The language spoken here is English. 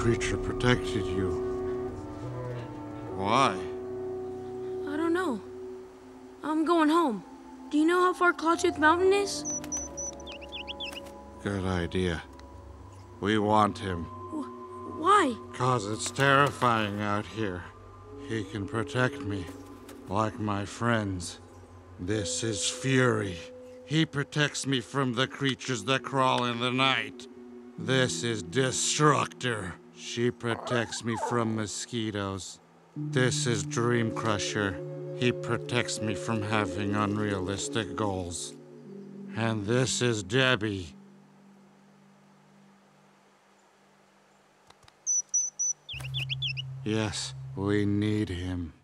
creature protected you. Why? I don't know. I'm going home. Do you know how far Clawtooth Mountain is? Good idea. We want him. Why? 'Cause it's terrifying out here. He can protect me, like my friends. This is Fury. He protects me from the creatures that crawl in the night. This is Destructor. She protects me from mosquitoes. This is Dream Crusher. He protects me from having unrealistic goals. And this is Debbie. Yes, we need him.